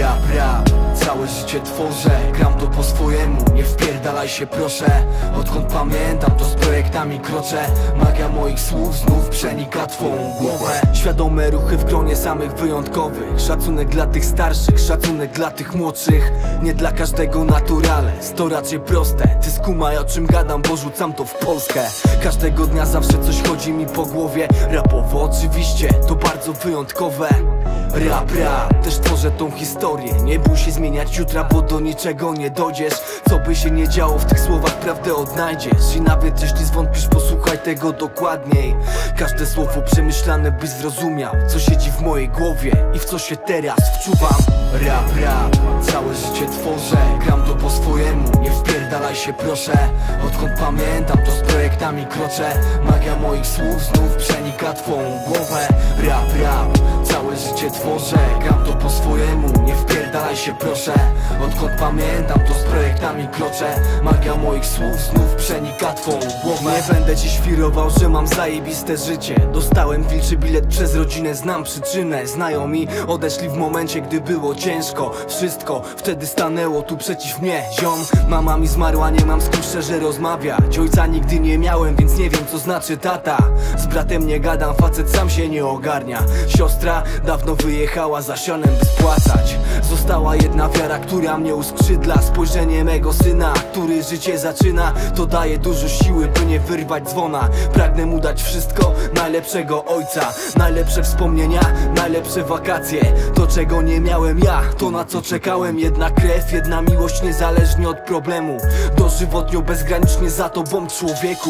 Rap, całe życie tworzę, gram to po swojemu, nie wpierdalaj się proszę. Odkąd pamiętam, to z projektami kroczę. Magia moich słów znów przenika twą głowę. Świadome ruchy w gronie samych wyjątkowych. Szacunek dla tych starszych, szacunek dla tych młodszych. Nie dla każdego naturales, to raczej proste. Ty skumaj, o czym gadam, bo rzucam to w Polskę. Każdego dnia zawsze coś chodzi mi po głowie. Rapowo oczywiście, to bardzo wyjątkowe. Rap, też tworzę tą historię. Nie bój się zmieniać jutra, bo do niczego nie dojdziesz. Co by się nie działo, w tych słowach prawdę odnajdziesz. I nawet jeśli zwątpisz, posłuchaj tego dokładniej. Każde słowo przemyślane, byś zrozumiał, co siedzi w mojej głowie i w co się teraz wczuwam. Rap, całe życie tworzę, gram to po swojemu, nie wpierdalaj się proszę. Odkąd pamiętam, to z projektami kroczę. Magia moich słów znów przenika twą głowę. Rap, całe życie tworzę, gram to po swojemu, nie wpierdalaj się proszę. Odkąd pamiętam, to z projektami kroczę. Magia moich słów znów przenika twą głowę. Nie będę ci świrował, że mam zajebiste życie. Dostałem wilczy bilet przez rodzinę, znam przyczynę. Znajomi odeszli w momencie, gdy było ciężko. Wszystko wtedy stanęło tu przeciw mnie. Ziom, mama mi zmarła, nie mam z kim szczerze rozmawiać. Ojca nigdy nie miałem, więc nie wiem, co znaczy tata. Z bratem nie gadam, facet sam się nie ogarnia. Siostra dawno wyjechała za sionem, by spłacać. Została jedna wiara, która mnie uskrzydla. Spojrzenie mego syna, który życie zaczyna. To daje dużo siły, by nie wyrwać dzwona. Pragnę mu dać wszystko, najlepszego ojca. Najlepsze wspomnienia, najlepsze wakacje. To czego nie miałem ja, to na co czekałem. Jedna krew, jedna miłość, niezależnie od problemu. Dożywotnio, bezgranicznie za tobą, człowieku.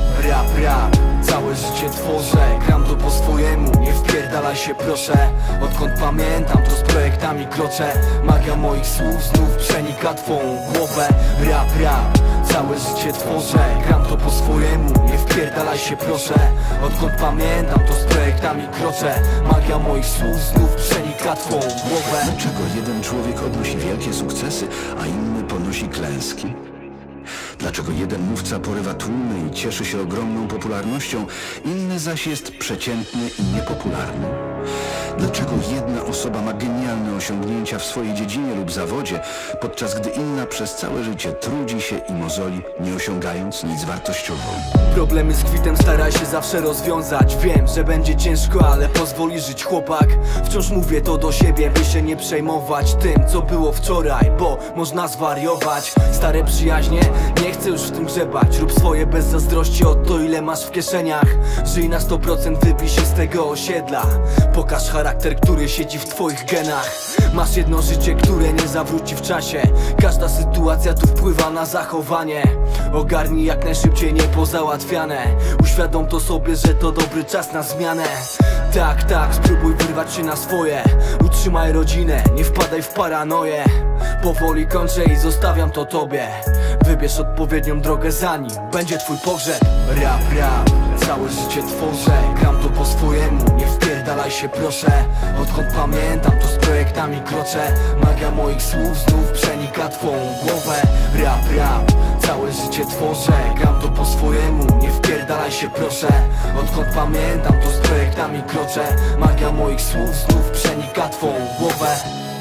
Rap, całe życie tworzę, gram to po swojemu, nie wpierdalaj się proszę. Odkąd pamiętam, to z projektami kroczę. Magia moich słów znów przenika twą głowę. Rap, całe życie tworzę, gram to po swojemu, nie wpierdalaj się proszę. Odkąd pamiętam, to z projektami kroczę. Magia moich słów znów przenika twą głowę. Dlaczego jeden człowiek odnosi wielkie sukcesy, a inny ponosi klęski? Dlaczego jeden mówca porywa tłumy i cieszy się ogromną popularnością, inny zaś jest przeciętny i niepopularny? Dlaczego jedna osoba ma genialne osiągnięcia w swojej dziedzinie lub zawodzie, podczas gdy inna przez całe życie trudzi się i mozoli, nie osiągając nic wartościowego? Problemy z kwitem staraj się zawsze rozwiązać. Wiem, że będzie ciężko, ale pozwoli żyć chłopak. Wciąż mówię to do siebie, by się nie przejmować tym, co było wczoraj, bo można zwariować. Stare przyjaźnie, nie chcę już w tym grzebać. Rób swoje bez zazdrości o to, ile masz w kieszeniach. Żyj na 100%, wybij się z tego osiedla. Pokaż charakter, który siedzi w twoich genach. Masz jedno życie, które nie zawróci w czasie. Każda sytuacja tu wpływa na zachowanie. Ogarnij jak najszybciej niepozałatwiane. Uświadom to sobie, że to dobry czas na zmianę. Tak, spróbuj wyrwać się na swoje. Utrzymaj rodzinę, nie wpadaj w paranoję. Powoli kończę i zostawiam to tobie. Wybierz odpowiednią drogę, zanim będzie twój pogrzeb. Rap, całe życie tworzę, gram to po swojemu, nie wpierdalaj się proszę. Odkąd pamiętam, to z projektami kroczę. Magia moich słów znów przenika twą głowę. Rap, całe życie tworzę, gram to po swojemu, nie wpierdalaj się proszę. Odkąd pamiętam, to z projektami kroczę. Magia moich słów znów przenika twą głowę.